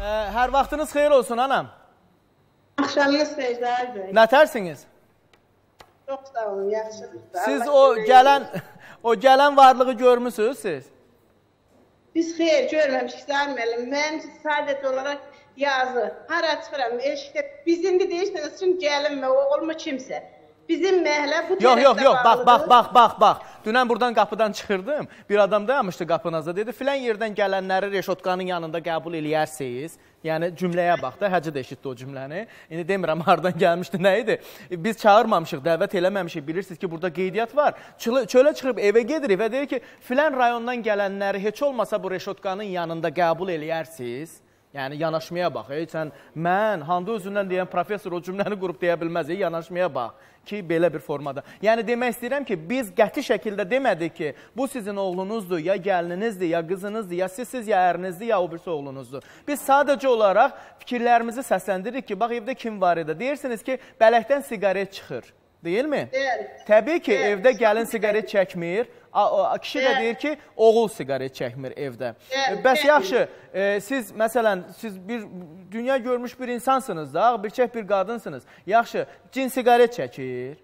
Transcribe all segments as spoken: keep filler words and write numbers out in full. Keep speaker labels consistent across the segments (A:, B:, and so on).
A: Hər vaxtınız xeyir olsun, anam.
B: Axşamınız xeyirlər bəy.
A: Nətərsiniz?
B: Çox sağ olun, yaxşısınız.
A: Siz o gələn, o gələn varlığı görmüsünüz siz?
B: Biz xeyir görməmişik Zahir müəllim. Mən sadəcə olaraq yazı, hara çıxıram, eşitə, bizimdir deyirsiniz üçün gəlinmə, oğulmu kimsə. Bizim məhlə bu tərəfdə
A: Yox, yox, yox, bax,
B: bağlıdır.
A: bax, bax, bax, bax. Dünən buradan qapıdan çıxırdım, bir adam dayanmışdı qapınızda, dedi, filan yerdən gələnləri reşotkanın yanında qəbul eləyərsiniz. Yəni cümləyə bax da, Hacı da eşitdi o cümləni. İndi demirəm, hardan gəlmişdi, nə idi? Biz çağırmamışıq, dəvət eləməmişik, bilirsiniz ki, burada qeydiyyat var. Çölə çıxıb evə gedirik və deyir ki, filan rayondan gələnləri heç olmasa bu reşotkanın yanında qəbul eləyərsiniz. Yəni, yanaşmaya bax, ey, sən, mən, Handa özündən deyən profesor o cümləni qrup deyə bilməz, ey, yanaşmaya bax ki, belə bir formada. Yəni, demək istəyirəm ki, biz qəti şəkildə demədik ki, bu sizin oğlunuzdur, ya gəlininizdir, ya qızınızdır, ya sizsiz, ya ərinizdir, ya o birisi oğlunuzdur. Biz sadəcə olaraq fikirlərimizi səsləndiririk ki, bax, evdə kim var idi? Deyirsiniz ki, bələkdən siqaret çıxır, deyilmi?
B: Deyil.
A: Təbii ki,
B: Deyil.
A: evdə gəlin siqaret çəkmir. Kişi də deyir ki, oğul siqaret çəkmir evdə. Bəs yaxşı, e, siz, məsələn, siz bir dünya görmüş bir insansınız da, birçək bir qadınsınız. Yaxşı, cin siqaret çəkir.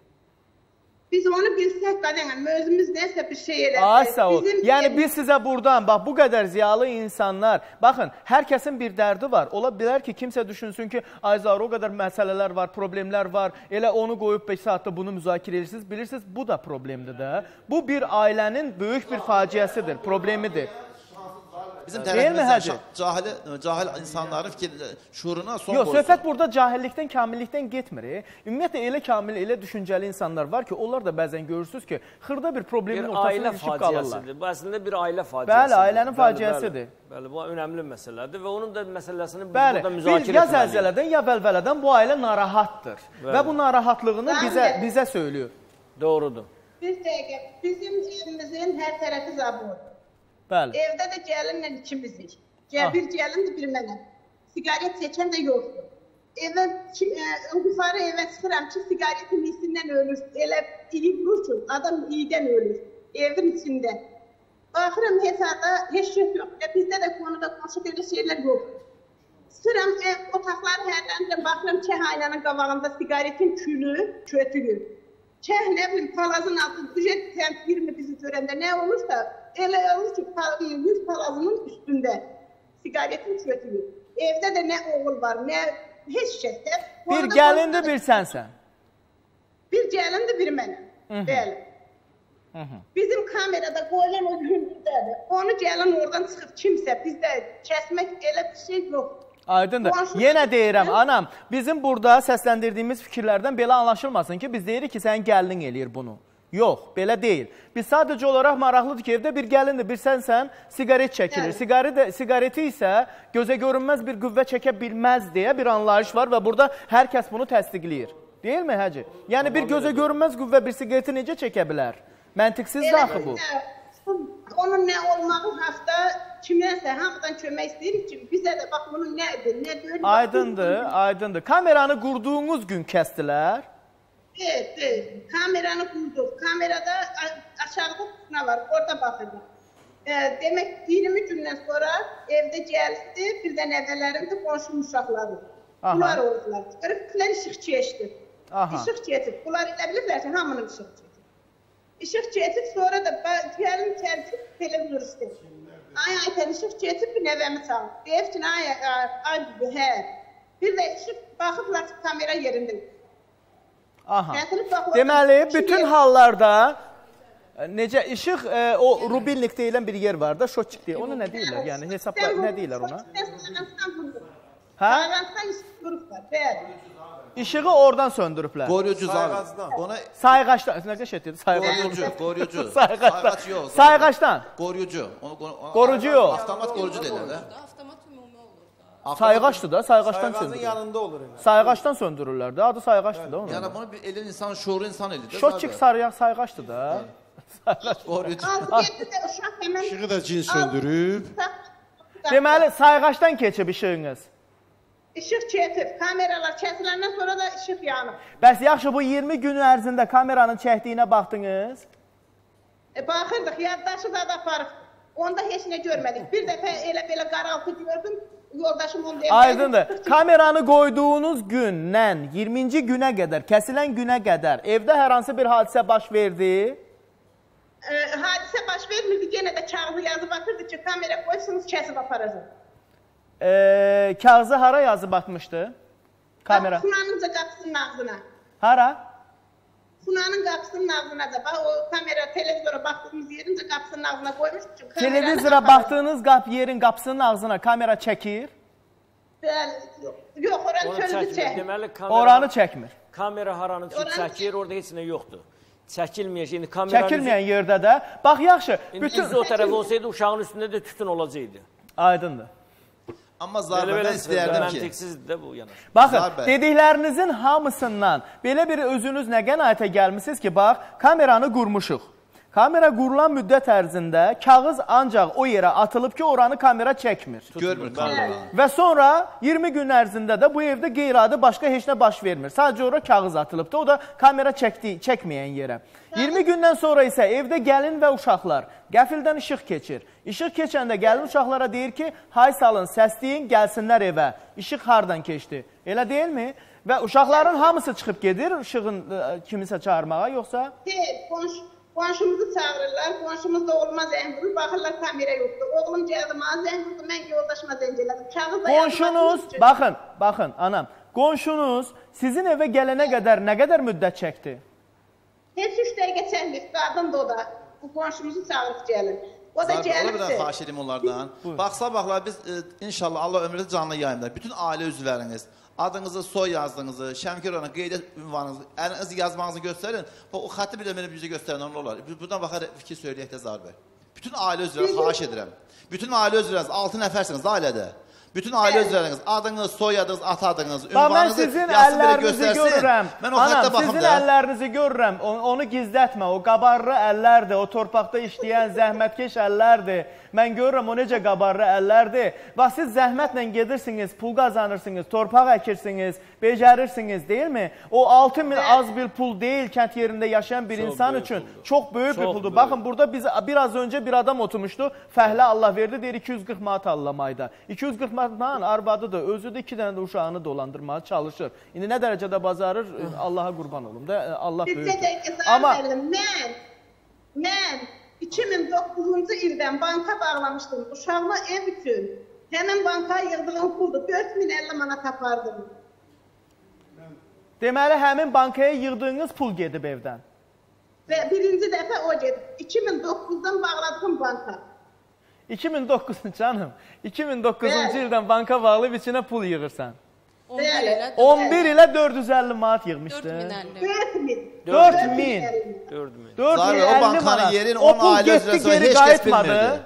B: Biz onu bilsək qadənəm, özümüz nəsə bir şey elədik.
A: Ay, sağ ol. Yəni, biz sizə buradan, bax, bu qədər ziyalı insanlar, baxın, hər kəsin bir dərdi var. Ola bilər ki, kimsə düşünsün ki, Ayzar, o qədər məsələlər var, problemlər var, elə onu qoyub beş saatda bunu müzakirə edirsiniz. Bilirsiniz, bu da problemdir də. Bu bir ailənin böyük bir faciəsidir, problemidir.
C: Bizim tərəfimizdən cahil, cahil insanların fikir, şuuruna son
A: Yox,
C: qoysun.
A: söhbət burada cahillikdən, kamillikdən getmir. Ümumiyyətlə, elə kamil, elə düşüncəli insanlar var ki, onlar da bəzən görürsünüz ki, xırda bir problemin ortasına düşüb qalırlar.
D: Bu əslində bir ailə faciəsidir.
A: Bəli, ailənin faciəsidir.
D: Bəli, bu önəmli məsələdir və onun da məsələsini biz
A: Bəli,
D: burada müzakirə etməliyik.
A: Ya zəlzələdən, ya vəlvələdən bu ailə narahatdır. Və bu narahatlığını bizə, bizə söylüyor.
D: Doğrudur.
B: Bir dəqiqə, bizim evimizin hər tərəfi zabur.
A: Bəli.
B: Evdə də gəlinlə ikimizik. Bir gəlindir, bir mənə. Sigaret çəkən də yoxdur. Evə, yuxarı evə çıxıram ki, sigaretin iyisindən ölür. Elə iyi vurur ki, adam iyiden ölür. Evin içində. Baxıram, heç arada heç şey yox. Bizdə də konuda konuşuq elə şeylər yoxdur. Çıxıram, otaqları hərləndə baxıram, kəhaynanın qabağında sigaretin külü, kötüyü. Kəh, nə bilim, palazın altı, ücret iyirmi bizi görəndə nə olursa, elə olur ki, yüz palazının üstündə sigaretin kötüyü. Evdə də nə oğul var, nə heç kəsdə.
A: Bir gəlindir, bir sənsən.
B: Bir gəlindir, bir mənəm. Bəli. Bizim kamerada qoyulan o gündürdədir. Onu gəlin oradan çıxıb kimsə, bizdə kəsmək elə bir şey yoxdur.
A: Aydındır. Yenə deyirəm, anam, bizim burada səsləndirdiyimiz fikirlərdən belə anlaşılmasın ki, biz deyirik ki, sənin gəlinin eləyir bunu. Yox, belə deyil. Biz sadəcə olaraq maraqlıdır ki, evdə bir gəlindir, bir sənsən, sigaret çəkilir. Sigareti isə gözə görünməz bir qüvvə çəkə bilməz deyə bir anlayış var və burada hər kəs bunu təsdiqləyir. Deyilmi, Hacı? Yəni, bir gözə görünməz qüvvə bir sigareti necə çəkə bilər? Məntiqsiz daxı bu.
B: Onun nə olmağı hafta kiməsə hamıdan kömək istəyirik ki, bizə də bax bunun nədir, nə deyil.
A: Aydındır, aydındır. Kameranı qurduğunuz gün kəsdilər?
B: Evet, evet. Kameranı qurduq. Kamerada aşağıda tuşuna var, orada baxırıq. Demək, iyirmi gündən sonra evdə gəldi, bir də nəvələrimdir, qonşu uşaqları. Bunlar oldular. Qırıqlar işıq keçdi. İşıq keçib. Bunlar elə bilirlər ki, hamının işıq keçib. İşıq keçib, sonra da gəlin tərcih televizor istəyir. Ay, aytən, işıq keçib, bir nəvəmi çalır. Deyib ki, ay, ay, hə. Bir də işıq baxıblar ki, kamera yerində.
A: Aha. Deməli, bütün hallarda necə işıq, o rubilnik deyilən bir yer var da, şotçik deyil. Onu nə deyirlər? Yəni, hesabla nə deyirlər ona? Hə?
B: Sayğancdan işıq qurublar, bəli.
A: İşığı oradan söndürüblər.
C: Qoruyucu zar.
A: Sayğaçdan. Nə qəşət dedi?
C: Qoruyucu, qoruyucu.
A: Sayğaçdan. Sayğaçdan.
C: Qoruyucu.
A: Qorucu yox.
C: Avtomat qorucu deyirlər də.
A: Sayğaçdır da, sayğaçdan
E: söndürürlər. Sayğacın yanında olur.
A: Sayğaçdan söndürürlər də, adı sayğaçdır da onun.
C: Yəni bunu bir elin insan, şuurlu insan elidir.
A: Şotçik sarıya sayğaçdır da.
C: Qoruyucu.
E: İşığı da cin söndürüb.
A: Deməli, sayğaçdan keçib işığınız.
B: İşıq keçib, kameralar kəsiləndən sonra da işıq yanıb.
A: Bəs yaxşı, bu iyirmi gün ərzində kameranın çəkdiyinə baxdınız?
B: E, baxırdıq, yaddaşı da da aparıq. Onda heç nə görmədik. Bir dəfə elə belə qaraltı gördüm, Yoldaşım onu demədi.
A: Aydındır. Kameranı qoyduğunuz gündən iyirminci günə qədər, kəsilən günə qədər evdə hər hansı bir hadisə baş verdi?
B: E, hadisə baş vermirdi. Yenə də kağızı yazıb atırdı ki, kamera qoysunuz, kəsib aparacaq.
A: E, kağızı hara yazıb atmışdı? Kamera.
B: Funanınca qapısının ağzına.
A: Hara?
B: Funanın qapısının ağzına da. Bax, o kamera, televizora baxdığımız yerincə qapısının ağzına qoymuşdu ki,
A: Televizora baxdığınız qap yerin qapısının ağzına kamera çəkir?
B: Bəli, yox. Yox, oranı
D: Onu
B: çöldü
D: çəkmir.
B: çək.
D: Deməli, kamera,
A: Oranı çəkmir.
D: kamera haranı
B: Oranı
D: çəkir, orada heç nə yoxdur. Çəkilməyəcək. İndi kameranın
A: Çəkilməyən yerdə də. Bax, yaxşı.
D: İndi
A: Bütün...
D: o tərəf olsaydı, uşağın üstündə də tütün olacaqdı.
A: Aydındır.
C: Amma Zahir bəy, mən istəyərdim ki...
D: Məntiqsizdir də bu yanaş.
A: Baxın,
C: Zahir bəy.
A: dediklərinizin hamısından belə bir özünüz nə qənaətə gəlmişsiniz ki, bax, kameranı qurmuşuq. Kamera qurulan müddət ərzində kağız ancaq o yerə atılıb ki, oranı kamera çəkmir.
C: Görmür kameranı.
A: Və sonra iyirmi gün ərzində də bu evdə qeyri-adi başqa heç nə baş vermir. Sadəcə ora kağız atılıbdır, o da kamera çəkdi, çəkməyən yerə. iyirmi gündən sonra isə evdə gəlin və uşaqlar qəfildən işıq keçir. İşıq keçəndə gəlin uşaqlara deyir ki, hay salın, səsləyin, gəlsinlər evə. İşıq hardan keçdi? Elə deyilmi? Və uşaqların hamısı çıxıb gedir işığın kimisə çağırmağa, yoxsa?
B: Deyil, qonşu. Qonşumuzu çağırırlar, qonşumuz da oğluma zəng vurur, baxırlar kamera yoxdur. Oğlum gəldi, mənə zəng vurdu, mən yoldaşıma zəng elədim. Kağız da
A: Qonşunuz, baxın, baxın, anam, qonşunuz sizin evə gələnə qədər nə qədər müddət çəkdi?
B: Heç üç dəqiqə çəkdik, qadın da o da. Bu qonşumuzu çağırıb gəlir. O da
C: Zahir bəy,
B: gəlirsə.
C: ola bir xahiş edim onlardan. Bax, baxlar, biz e, inşallah Allah ömrünüzü canlı yayımlar. Bütün ailə üzvləriniz, adınızı, soy yazdığınızı, Şəmkir oranı, qeydiyyat ünvanınızı, əlinizi yazmağınızı göstərin. O xətti bir ömrünü bizə göstərən onlar olar. Buradan baxar fikir söyləyək də Zahir bəy. Bütün ailə üzvləriniz, xahiş edirəm. Bütün ailə üzvləriniz, altı nəfərsiniz ailədə. Bütün ailə üzvləriniz, adınız, soyadınız, ata adınız, ünvanınızı yazsın bir göstərsin. Mən o xəttə baxım da.
A: Sizin əllərinizi görürəm, onu gizlətmə, o qabarlı əllərdir, o torpaqda işləyən zəhmətkeş əllərdir. Mən görürəm, o necə qabarlı əllərdir. Bax, siz zəhmətlə gedirsiniz, pul qazanırsınız, torpaq əkirsiniz, becərirsiniz, deyilmi? O altı min az bir pul deyil, kənd yerində yaşayan bir insan üçün çox böyük bir puldur. Baxın, burada biz biraz öncə bir adam oturmuşdu, fəhlə Allah verdi, deyir iki yüz qırx manat allamaydı. iki yüz qırx manatla arvadıdır, özü də iki dənə də uşağını dolandırmağa çalışır. İndi nə dərəcədə bazarır, Allaha qurban olum da, Allah böyükdür.
B: Amma mən, mən iki min doqquzuncu ildən banka bağlamışdım uşağıma ev üçün. Həmin bankaya yığdığım puldu, dörd min əlli manat apardım.
A: Deməli, həmin bankaya yığdığınız pul gedib evdən.
B: Və birinci dəfə o gedib. iki min doqquzdan bağladım banka.
A: iki min doqquz canım, iki min doqquzuncu ildən banka bağlayıb içinə pul yığırsan. on bir ilə dörd yüz əlli manat yığmışdı.
B: dörd min.
A: dörd min.
D: dörd min.
A: dörd min
C: o bankanın yerin onun ailə üzrə heç kəs bilmirdi.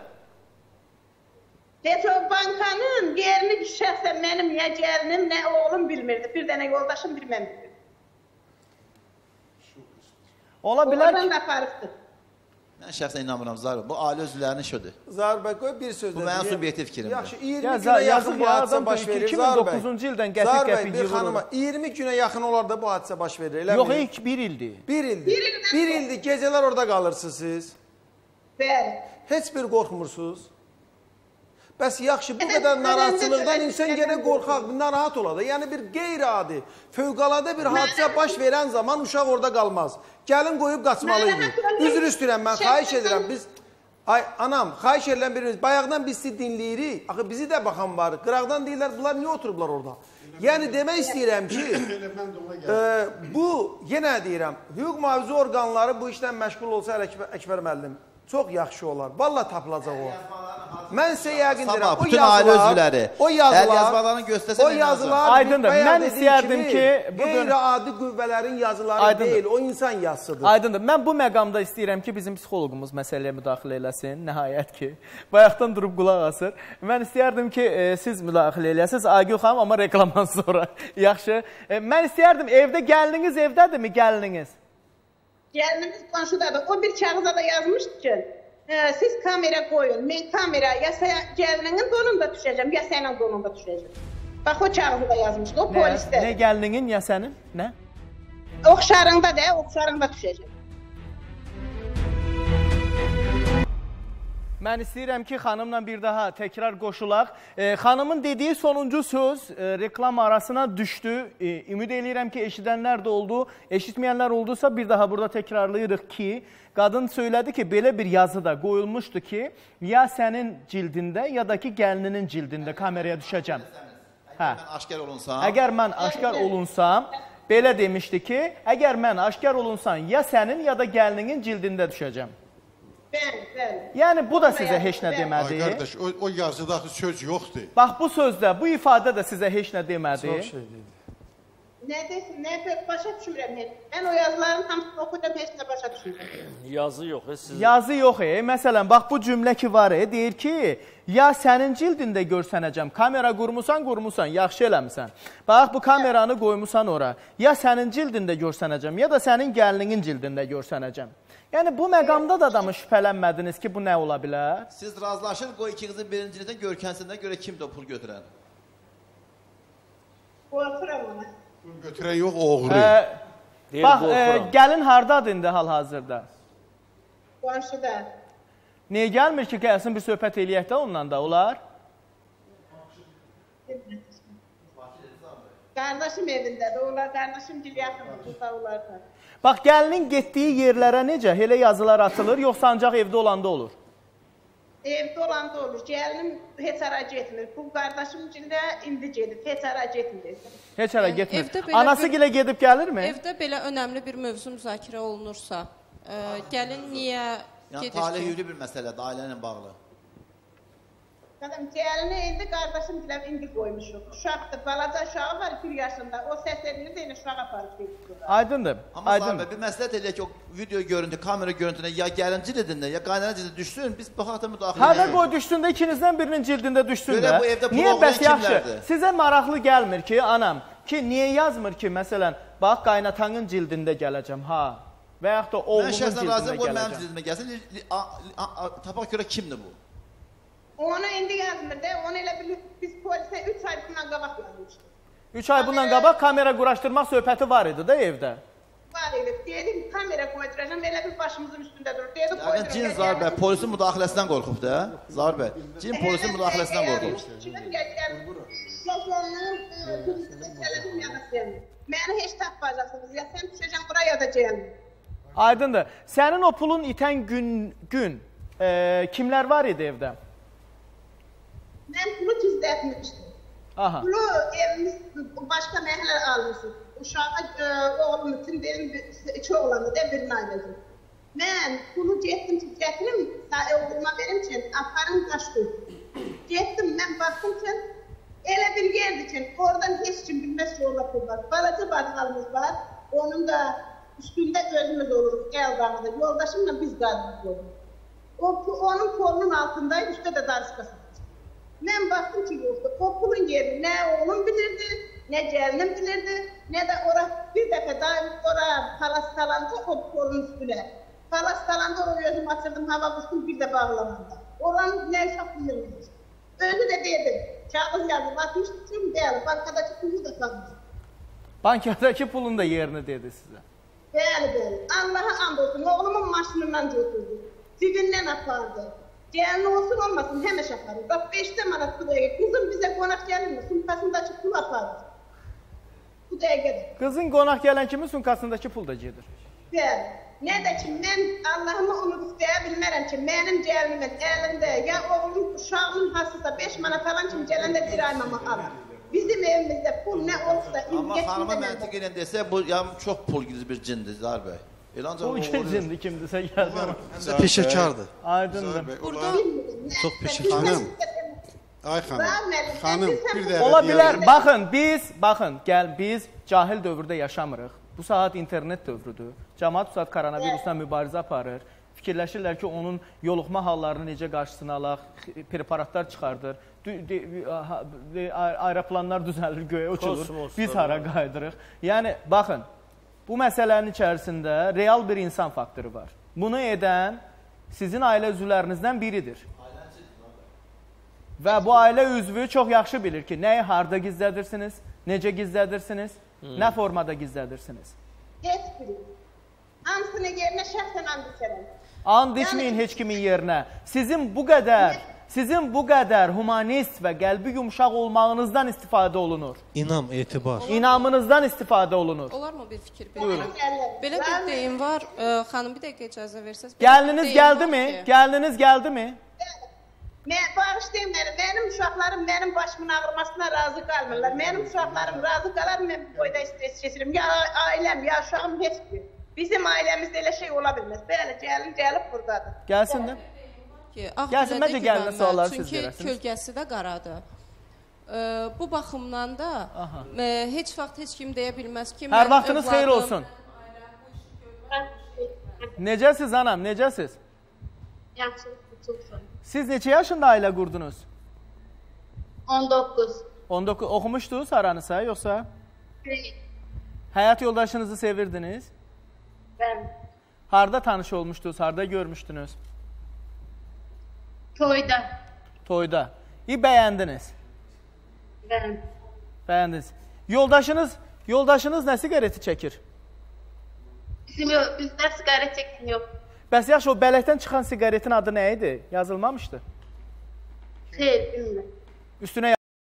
B: Heç o bankanın yerini şəxsən mənim nə gəlinim, nə oğlum bilmirdi. Bir dənə yoldaşım bilməmişdi.
A: Ola bilər
B: Oradan da aparıbdır.
C: Mən şəxsən inanmıram Zahir. Bu ailə üzvlərinin işidir.
E: Zahir bəy, qoy bir söz.
C: Bu mənim subyektiv fikrimdir.
E: Yaxşı, iyirmi günə yaxın bu hadisə baş verir.
A: iki min doqquzuncu ildən qəpik qəpik yığılır.
E: iyirmi günə yaxın olarda bu hadisə baş verir, eləmi?
A: Yox, ilk bir ildir.
E: Bir ildir. Bir ildir, gecələr orada qalırsınız siz.
B: Bəli.
E: Heç bir qorxmursunuz. Bəs yaxşı, bu qədər narahatçılıqdan insan gərək qorxaq, narahat ola da. Yəni bir qeyri-adi, fövqəladə bir hadisə baş verən zaman uşaq orada qalmaz. Gəlin qoyub qaçmalıydı. Üzr istəyirəm, mən xahiş edirəm. Biz, ay anam, xahiş edirəm birimiz. Bayaqdan biz sizi dinləyirik. Axı bizi də baxan var. Qıraqdan deyirlər, bunlar niyə oturublar orada? Yəni demək istəyirəm ki, e, bu, yenə deyirəm, hüquq mühafizə orqanları bu işlə məşğul olsa Əkbər müəllim, çox yaxşı olar. Vallahi tapılacaq o. Mən sizə yəqin deyirəm, o
C: bütün ailə üzvləri,
E: o yazılar,
C: əl yazmalarını göstərsə
E: o yazılar,
A: aydındır. Mən istəyərdim ki,
E: qeyri-adi qüvvələrin yazıları
A: aydındır.
E: deyil, o insan yazısıdır.
A: Aydındır. Mən bu məqamda istəyirəm ki, bizim psixologumuz məsələyə müdaxilə eləsin, nəhayət ki. Bayaqdan durub qulaq asır. Mən istəyərdim ki, e, siz müdaxilə eləyəsiniz, Aygül xanım, amma reklamdan sonra. Yaxşı. E, mən istəyərdim, evdə gəlininiz evdədirmi, gəlininiz?
B: Gəlinimiz qonşudadır. O bir kağıza da yazmışdı ki, e, siz kamera qoyun. Mən kamera ya gəlinin donunda düşəcəm, ya sənin donunda düşəcəm. Bax, o kağızı da yazmışdı, o polisdə.
A: Nə gəlininin, ya sənin? Nə?
B: Oxşarında da, oxşarında düşəcəm.
A: Mən istəyirəm ki, xanımla bir daha təkrar qoşulaq. E, xanımın dediyi sonuncu söz e, reklam arasına düşdü. E, ümid edirəm ki, eşidənlər də oldu. Eşitməyənlər oldusa bir daha burada təkrarlayırıq ki, qadın söylədi ki, belə bir yazı da qoyulmuşdu ki, ya sənin cildində, ya da ki, gəlininin cildində kameraya düşəcəm. Hə.
C: Mən aşkar olunsam.
A: Əgər mən aşkar olunsam, belə demişdi ki, əgər mən aşkar olunsam, ya sənin, ya da gəlininin cildində düşəcəm.
B: Bəli, bəli.
A: Yəni, bu da sizə heç nə
F: Ay
A: demədi.
F: qardaş, o, o yazıda söz yoxdur.
A: Bax, bu sözdə, bu ifadə də sizə heç nə demədi.
E: Çox şey deyil.
B: Nə desin, nə başa düşmürəm heç. Mən o yazıların hamısını oxudum, heç nə başa düşmürəm.
D: Yazı yox. E, siz...
A: Yazı yox, e. Məsələn, bax, bu cümlə ki var, e, deyir ki, ya sənin cildində görsənəcəm, kamera qurmusan, qurmusan, yaxşı eləmsən. Bax, bu kameranı qoymusan ora. Ya sənin cildində görsənəcəm, ya da sənin gəlininin cildində görsənəcəm. Yəni, bu məqamda da adamı şübhələnmədiniz ki, bu nə ola bilər?
C: Siz razılaşın, qoy iki qızın birinciliyindən görkənsindən görə kimdir o pul götürən?
B: Qorxuram ona.
F: Götürən yox, oğru.
A: Ə,
D: Deyir,
A: bax, ə,
D: qorxuram.
A: gəlin hardadır indi hal-hazırda?
B: Qonşuda.
A: Niyə gəlmir ki, gəlsin bir söhbət eləyək də ondan da, olar?
B: Qardaşım evindədir, onlar qardaşım gil yaxındır, burada olar da.
A: Bax, gəlinin getdiyi yerlərə necə? Elə yazılar atılır, yoxsa ancaq evdə olanda olur?
B: Evdə olanda olur. Gəlinim heç ara getmir. Bu qardaşım gildə indi gedib, heç ara getmir.
A: Heç ara
G: Yəni,
A: getmir.
G: evdə belə
A: Anası
G: bir-
A: gilə gedib gəlirmi?
G: Evdə belə önəmli bir mövzu müzakirə olunursa, ə, gəlin niyə
C: Yəni,
G: gedir
C: talih
G: ki?
C: yürü bir məsələdir, ailə ilə bağlı.
B: Qadın, gəlini indi qardaşım gilə indi qoymuşuq. Uşaqdır, balaca uşağı var bir yaşında. O səs edir, deyil, uşağı aparıb gedir.
A: Aydındır,
C: Amma
A: aydındır.
C: Zahir bəy, bir məsləhət eləyək ki, o video görüntü, kamera görüntünə ya gəlin cildində, ya qaynana cildində düşsün, biz bu haqda müdaxilə
A: Hədə
C: edirik.
A: qoy düşsün də ikinizdən birinin cildində düşsün
C: Görə
A: də.
C: bu evdə pul
A: Niyə
C: oğlayan
A: bəs yaxşı?
C: kimlərdir?
A: Sizə maraqlı gəlmir ki, anam, ki niyə yazmır ki, məsələn, bax, qaynatanın cildində gələcəm, ha. Və yaxud da
C: Mən
A: oğlumun
C: şəxsən
A: cildində
C: razıyam, qoy mənim
A: gələcəm.
C: cildimə gəlsin. li- li- a- a- a- Tapaq görə kimdir bu?
B: Onu indi yazmır da, onu elə bilir, biz polisə üç ay bundan qabaq yazmışdıq.
A: Üç ay bundan qabaq kamera quraşdırmaq söhbəti var idi da evdə.
B: Var idi, dedim, kamera qoyduracam, elə bir başımızın üstündə durur. Dedim,
C: Yəni cin Zahir bəy polisin müdaxiləsindən qorxub da. Zahir bəy, cin polisin müdaxiləsindən qorxub.
B: Məni heç tapmayacaqsınız, ya sən düşəcəm buraya ya da gəlin.
A: Aydındır. Sənin o pulun itən gün, gün e, kimlər var idi evdə?
B: Mən pulu gizlətmişdim.
A: Aha.
B: Pulu evimiz başqa məhəllə almışıq. Uşağa e, oğlum üçün benim iki oğlanı da birini ayrıcım. Mən pulu getdim ki, gətirim, oğluma verim ki, aparım daş qoydum. Getdim, mən baxdım ki, elə bir yerdir ki, oradan heç kim bilməz ki, orada pul var. Balaca badalımız var, onun da üstündə özümüz oluruq, el damıda. Yoldaşımla biz qarımız oluruq. O, onun kolunun altındaydı, üstə də darışqası. Mən baxdım ki, yoxdur. O pulun yerini nə oğlum bilirdi, nə gəlinim bilirdi, nə də ora bir dəfə daha ora palas salanda o kolun üstünə. Palas salanda ora gözüm açırdım, hava qustum bir də bağlamanda. Oranın nə uşaq bilirmiş. Özü də dedim, kağız yazıb atmışdım, deyil, bankadakı pulu da qalmışdı.
A: Bankadakı pulun da yerini dedi sizə.
B: Bəli, bəli. Allaha and olsun, oğlumun maşınından götürdü, cibindən apardı. Gəlin olsun olmasın, həmişə aparır. Bax, beşdə manat bu dəqiqə. Qızım bizə qonaq gəlirmi? Sumkasındakı pul aparır. Bu dəqiqədir.
A: Qızın qonaq gələn kimi sumkasındakı pul da gedir.
B: Bəli. Nə də ki, mən Allahımı unudub deyə bilmərəm ki, mənim gəlinimin əlində, ya oğlum uşağımın hasısa beş manat alan kimi gələndə bir ay mama alır. Bizim evimizdə pul nə olsa,
C: Amma xanıma məntiq ilə desək, bu ya çox pul gidici bir cindir Zahir bəy. Elə ancaq
A: Bu ikinci kimdirsə gəldi.
F: Peşəkardır.
A: Aydındır.
F: Onlar çox peşəkar. Xanım, ay xanım, xanım bir də
A: Ola bilər. Baxın, biz, baxın, gəl biz cahil dövrdə yaşamırıq. Bu saat internet dövrüdür. Cəmaət bu saat koronavirusla mübarizə aparır. Fikirləşirlər ki, onun yoluxma hallarını necə qarşısını alaq, preparatlar çıxardır. Aeroplanlar düzəlir, göyə uçulur. Biz hara qaydırıq. Yəni, baxın, bu məsələnin içərisində real bir insan faktoru var. Bunu edən sizin ailə üzvlərinizdən biridir. Və bu ailə üzvü çox yaxşı bilir ki, nəyi harda gizlədirsiniz, necə gizlədirsiniz, hmm. nə formada gizlədirsiniz.
B: Heç biri. Hamısını yerinə şəxsən and içərəm.
A: And içməyin heç kimin yerinə. Sizin bu qədər, sizin bu qədər humanist və qəlbi yumşaq olmağınızdan istifadə olunur.
F: İnam, etibar.
A: İnamınızdan istifadə olunur.
G: Olar mı bir fikir bildirin? Belə bir deyim var. E, xanım bir dəqiqə icazə versəz.
A: Gəliniz gəldimi? Gəliniz gəldimi?
B: Mən bağışlayın məni. Mənim uşaqlarım mənim başımın ağrımasına razı qalmırlar. Mənim uşaqlarım razı qalar, mən bu boyda stres keçirim. Ya ailəm, ya uşağım heç bir. Bizim ailəmizdə elə şey ola bilməz. Bəli, gəlin, gəlib buradadır.
A: Gəlsin də. Gəlsin, məncə gəlinə sualları siz verəsiniz.
G: Çünki kölgəsi də qaradır. E, bu baxımdan da e, heç vaxt heç kim deyə bilməz ki,
A: hər vaxtınız xeyir olsun. Necəsiz anam, necəsiz?
B: Yaxşı, çox sağ olun.
A: Siz neçə yaşında ailə qurdunuz?
B: on doqquz.
A: on doqquz oxumuşdunuz aranıza, yoxsa? Həyat yoldaşınızı sevirdiniz?
B: Bəli.
A: Harda tanış olmuşdunuz, harda görmüşdünüz?
B: Toyda.
A: Toyda. İyi bəyəndiniz?
B: Bəli.
A: Bəyəndiniz. Yoldaşınız, yoldaşınız nə siqareti çəkir?
B: Bizim yox, bizdə siqaret çəkin yox.
A: Bəs yaxşı, o bələkdən çıxan siqaretin adı nə idi? Yazılmamışdı.
B: Xeyr, bilmirəm.
A: Üstünə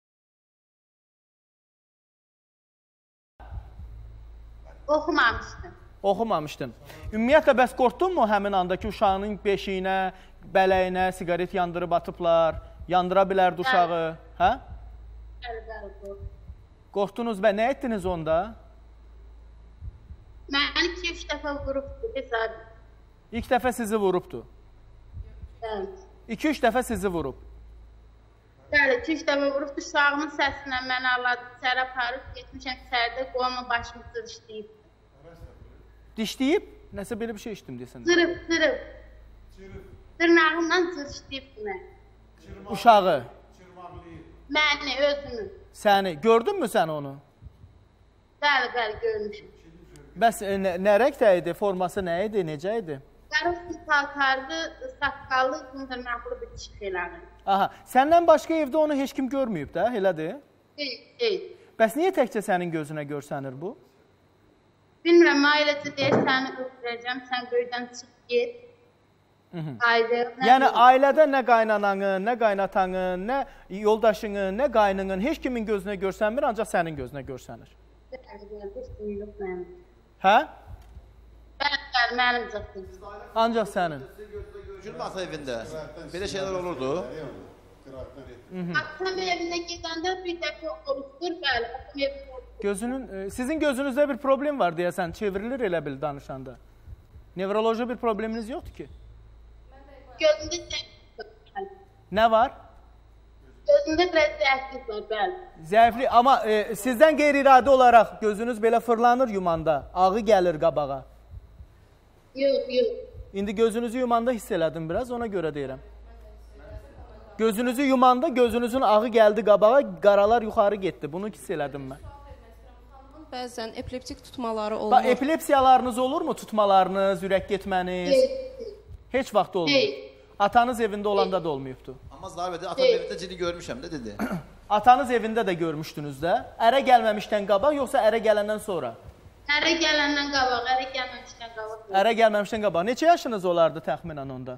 B: Oxumamışdım.
A: oxumamışdın. Ümumiyyətlə, bəs qorxdunmu həmin andakı uşağının beşiyinə, bələyinə siqaret yandırıb atıblar, yandıra bilərdi uşağı? Hə?
B: Bəli, bəli.
A: Qorxdunuz və nə etdiniz onda?
B: Məni iki üç dəfə vurubdu, hesabı.
A: İlk dəfə sizi vurubdu.
B: Bəli.
A: iki üç dəfə sizi vurub.
B: Bəli, iki üç dəfə vurubdu. Uşağımın səsinə məni aladı, içəri aparıb, getmişəm içəridə, qoluma başımı zırışlayıb.
A: Dişləyib? Nəsə belə bir şey işdim desən.
B: Zırıb, zırıb. Dırnağımdan zırışlayıb məni.
A: Uşağı.
B: Məni, özümü.
A: Səni. Gördünmü sən onu?
B: Bəli, bəli, görmüşüm.
A: Bəs nə, nə rəngdə idi? Forması nə idi? Necə idi?
B: Qarısı paltardı, saqqallı, dırnaqlı bir kişi elədi.
A: Aha. Səndən başqa evdə onu heç kim görməyib də, elədir?
B: Deyil, deyil.
A: Bəs niyə təkcə sənin gözünə görsənir bu?
B: Bilmirəm, ailəcə deyir, səni öldürəcəm, sən böyüdən çıx, get. Ayrı.
A: Yəni, ailədə nə qaynananın, nə qaynatanın, nə yoldaşının, nə qaynının, heç kimin gözünə görsənmir, ancaq sənin gözünə görsənir.
B: Bəli, bəli, heç kim yox mənim.
A: Hə?
B: Bəli, bəli, mənim çıxdım.
A: Ancaq sənin.
C: Gülbahar evində belə şeylər olurdu.
B: Atam evinə gedəndə bir dəfə oluşdur, bəli, atam evinə oluşdur.
A: Gözünün, e, sizin gözünüzdə bir problem var deyəsən, çevrilir elə bil danışanda. Nevroloji bir probleminiz yoxdur ki?
B: Gözümdə zəiflik var.
A: Nə var?
B: Gözümdə biraz zəiflik var, bəli.
A: Zəiflik, amma e, sizdən qeyri-iradi olaraq gözünüz belə fırlanır yumanda, ağı gəlir qabağa.
B: Yox, yox.
A: İndi gözünüzü yumanda hiss elədim biraz, ona görə deyirəm. Gözünüzü yumanda gözünüzün ağı gəldi qabağa, qaralar yuxarı getdi. Bunu hiss elədim mən.
G: Bəzən epileptik tutmaları olur.
A: Bax, epilepsiyalarınız olurmu? Tutmalarınız, ürək getməniz? Heç vaxt olmuyor. Atanız evində olanda da olmayıbdı.
C: Amma Zavədə atam evində cili görmüşəm də dedi.
A: Atanız evində də görmüşdünüz də. Ərə gəlməmişdən qabaq, yoxsa ərə gələndən sonra?
B: Ərə gələndən qabaq, ərə gəlməmişdən qabaq.
A: Ərə gəlməmişdən qabaq. Neçə yaşınız olardı təxminən onda?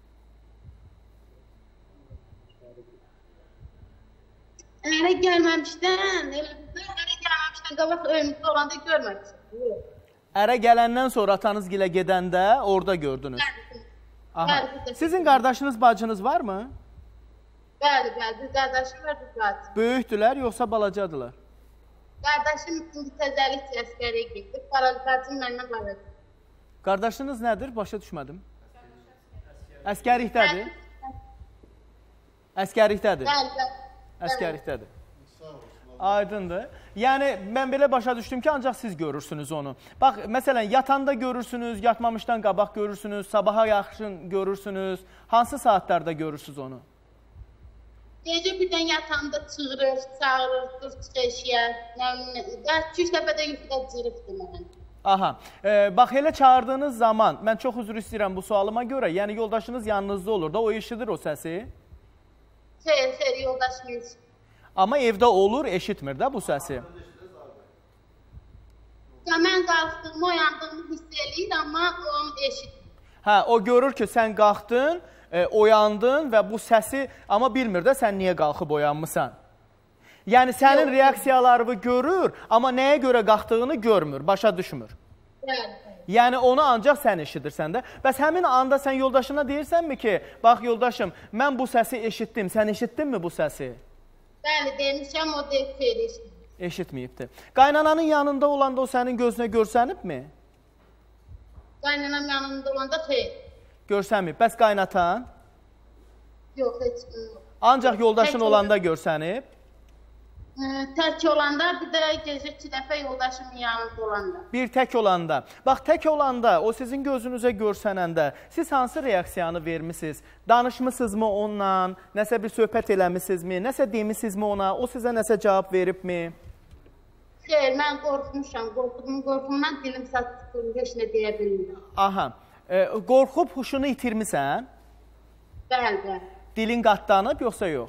B: Ərə gəlməmişdən, elə bizdə ərə gəlməmişdən qabaq önümüzdə olanda görməmişəm.
A: Ərə gələndən sonra atanız gilə gedəndə orada gördünüz. Aha. Sizin qardaşınız, bacınız varmı?
B: Bəli, bəli, bir qardaşım var, bir bacım.
A: Böyükdülər, yoxsa balacadılar?
B: Qardaşım indi təzəlik əskəriyə getdi, bacım məndən balaca.
A: Qardaşınız nədir? Başa düşmədim. Əskərlikdədir? Əskərlikdədir?
B: Bəli, bəli.
A: Əskərlikdədir. Aydındır. Yəni, mən belə başa düşdüm ki, ancaq siz görürsünüz onu. Bax, məsələn, yatanda görürsünüz, yatmamışdan qabaq görürsünüz, sabaha yaxın görürsünüz. Hansı saatlərdə görürsünüz onu?
B: Gecə birdən yatanda çığırır, çağırır, dur çıxışıya. iki üç dəfə də yuxuda cırıbdı mənə.
A: Aha, e, bax, elə çağırdığınız zaman, mən çox üzr istəyirəm bu sualıma görə, yəni yoldaşınız yanınızda olur da, o eşidir o səsi.
B: Xeyr, xeyr, yoldaşım eşidir.
A: Amma evdə olur, eşitmir də bu səsi.
B: Ya mən qalxdığımı, oyandığımı hiss eləyir, amma onu eşitmir.
A: Hə, o görür ki, sən qalxdın, e, oyandın və bu səsi, amma bilmir də sən niyə qalxıb oyanmısan. Yəni, sənin reaksiyalarını görür, amma nəyə görə qalxdığını görmür, başa düşmür.
B: Bəli.
A: Yəni, onu ancaq sən eşidirsən də. Bəs həmin anda sən yoldaşına deyirsənmi ki, bax, yoldaşım, mən bu səsi eşitdim, sən eşitdinmi bu səsi?
B: Bəli, demişəm, o deyib xeyr eşitdim.
A: Eşitməyibdir. Qaynananın yanında olanda o sənin gözünə görsənibmi?
B: Qaynanam yanımda olanda xeyr.
A: Görsənməyib. Bəs qaynatan?
B: Yox, heç yox.
A: Ancaq yoldaşın
B: Tək
A: olanda görsənib?
B: Tək olanda, bir də gecə iki dəfə yoldaşımın yanında olanda.
A: Bir tək olanda. Bax, tək olanda, o sizin gözünüzə görsənəndə, siz hansı reaksiyanı vermişsiniz? Danışmışsınızmı onunla? Nəsə bir söhbət eləmişsizmi? Nəsə demişsizmi ona? O sizə nəsə cavab veribmi?
B: Xeyr, mən qorxmuşam. Qorxduğum qorxumdan dilim satdım, heç nə deyə bilmirəm.
A: Aha. E, qorxub huşunu itirmisən?
B: Bəli, bəli.
A: Dilin qatlanıb, yoxsa yox?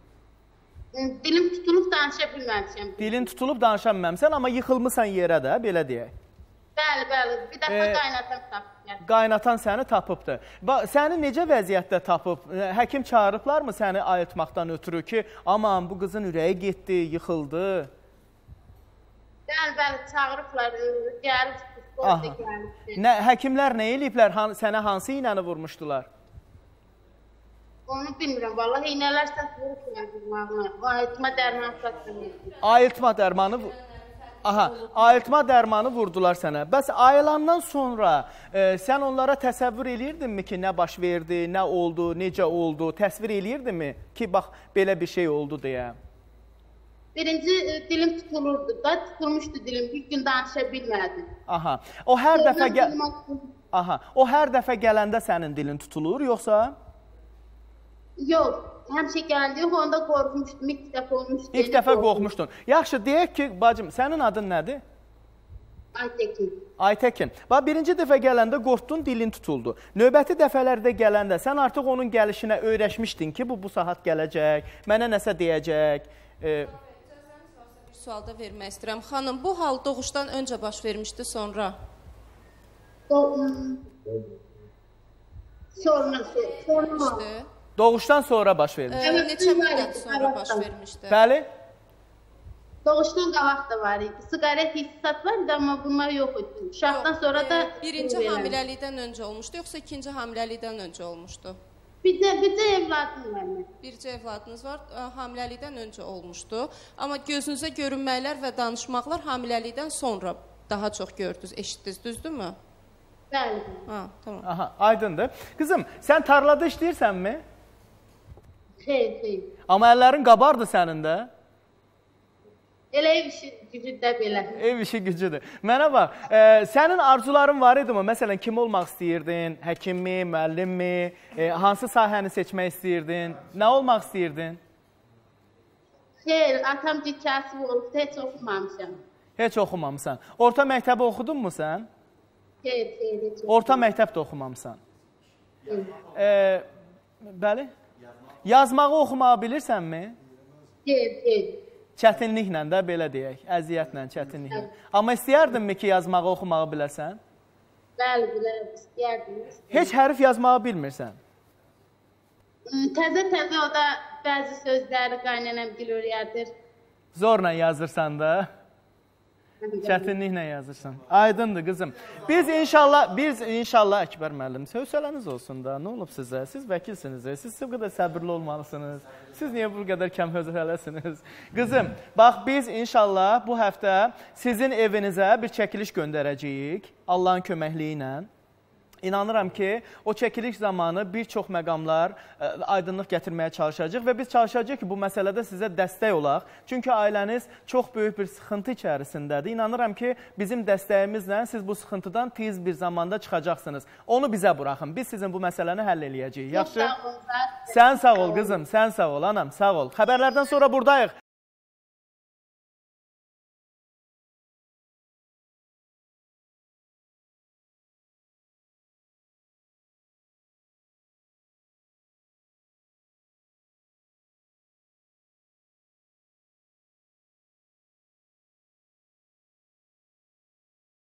B: Dilim tutulub danışa bilməmişəm.
A: Dilin tutulub danışa bilməmsən, amma yıxılmısan yerə də, belə deyək.
B: Bəli, bəli. Bir dəfə
A: E,
B: qaynatan tapıb.
A: Qaynatan səni tapıbdır. Bax, səni necə vəziyyətdə tapıb? Həkim çağırıblarmı səni ayıltmaqdan ötürü ki, aman bu qızın ürəyi getdi, yıxıldı?
B: Bəli, bəli, çağırıblar, gəlib, orada gəlib.
A: Nə, həkimlər nə eləyiblər? Han, sənə hansı iynəni vurmuşdular?
B: Onu bilmirəm, vallahi iynələr sət vurublar qurmağına. Ayıltma dərmanı satdım.
A: Ayıltma dərmanı... Aha, ayıltma dərmanı vurdular sənə. Bəs ayılandan sonra e, sən onlara təsəvvür eləyirdinmi ki, nə baş verdi, nə oldu, necə oldu? Təsvir eləyirdinmi ki, bax, belə bir şey oldu deyə?
B: Birinci e, dilim tutulurdu da, tutulmuşdu dilim. Bir gün danışa bilmədim.
A: Aha, o hər
B: Sonra
A: dəfə gəl...
B: dilim...
A: Aha, o hər dəfə gələndə sənin dilin tutulur, yoxsa?
B: Yox, həmişə gəldi, yox, onda qorxmuşdum, ilk dəfə olmuşdu.
A: İlk dəfə qorxmuşdun. Yaxşı, deyək ki, bacım, sənin adın nədir?
B: Aytəkin.
A: Aytəkin. Bax, birinci dəfə gələndə qorxdun, dilin tutuldu. Növbəti dəfələrdə gələndə sən artıq onun gəlişinə öyrəşmişdin ki, bu, bu saat gələcək, mənə nəsə deyəcək. E...
G: Bir sualda vermək istəyirəm. Xanım, bu hal doğuşdan öncə baş vermişdi, sonra?
B: Sonra, sonra, sonra.
A: Doğuşdan sonra baş vermişdi.
G: E, neçə müddət sonra baş vermişdi?
A: Bəli?
B: Doğuşdan qabaq da var idi. Siqaret hissat var idi, amma bunlar yox idi. Uşaqdan sonra da...
G: E, birinci hamiləlikdən öncə olmuşdu, yoxsa ikinci hamiləlikdən öncə olmuşdu?
B: Bir də, bir də evladım var.
G: Bircə evladınız var, hamiləlikdən öncə olmuşdu. Amma gözünüzə görünməklər və danışmaqlar hamiləlikdən sonra daha çox gördünüz, eşitdiniz, düzdürmü?
B: Bəli.
G: Ha, tamam.
A: Aha, aydındır. Qızım, sən tarlada işləyirsənmi?
B: Xeyr, xeyr.
A: Amma əllərin qabardı sənin də.
B: Elə ev işi gücü də belə.
A: Ev işi gücüdür. Mənə bax, e, sənin arzuların var idi mi? Məsələn, kim olmaq istəyirdin? Həkimmi, müəllimmi? E, hansı sahəni seçmək istəyirdin? Nə olmaq istəyirdin?
B: Xeyr, atam dikəsib olub, heç oxumamışam.
A: Heç oxumamısan. Orta məktəbi oxudunmu sən?
B: Xeyr, xeyr, heç oxumamışam.
A: Orta məktəb də oxumamısan. E, bəli? Yazmağı oxumağı bilirsənmi?
B: Xeyr, xeyr.
A: Çətinliklə də belə deyək, əziyyətlə, çətinliklə. Amma istəyərdinmi ki, yazmağı oxumağı biləsən?
B: Bəli, bilərəm, istəyərdim.
A: Heç hərf yazmağı bilmirsən?
B: Təzə-təzə o da bəzi sözləri qaynanam gil öyrədir.
A: Zorla yazırsan da? Çətinliklə yazırsan. Aydındır qızım. Biz inşallah, biz inşallah Əkbər müəllim, hövsələniz olsun da. Nə olub sizə? Siz vəkilsiniz. Siz bu qədər səbirli olmalısınız. Siz niyə bu qədər kəm hövsələsiniz? Qızım, bax biz inşallah bu həftə sizin evinizə bir çəkiliş göndərəcəyik. Allahın köməkliyi ilə. İnanıram ki, o çəkiliş zamanı bir çox məqamlar ə, aydınlıq gətirməyə çalışacaq və biz çalışacaq ki, bu məsələdə sizə dəstək olaq. Çünki ailəniz çox böyük bir sıxıntı içərisindədir. İnanıram ki, bizim dəstəyimizlə siz bu sıxıntıdan tez bir zamanda çıxacaqsınız. Onu bizə buraxın. Biz sizin bu məsələni həll eləyəcəyik. Yaxşı? Sən sağ ol qızım, sən sağ ol anam, sağ ol. Xəbərlərdən sonra buradayıq.